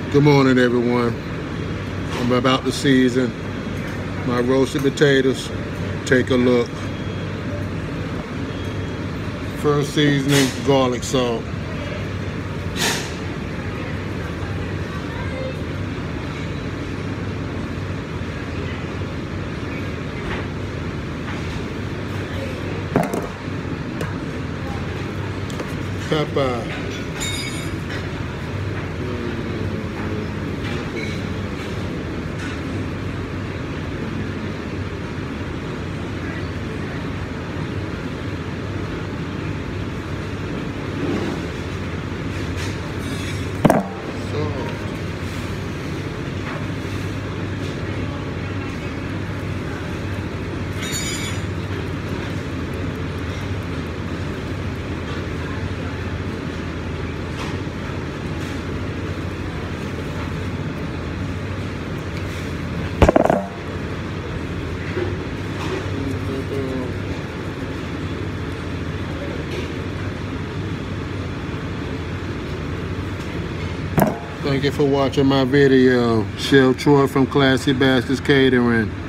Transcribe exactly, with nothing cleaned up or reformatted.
Good morning, everyone. I'm about to season my roasted potatoes. Take a look. First seasoning, garlic salt. Pepper. Thank you for watching my video. Chef Troy from Classy Baskets Catering.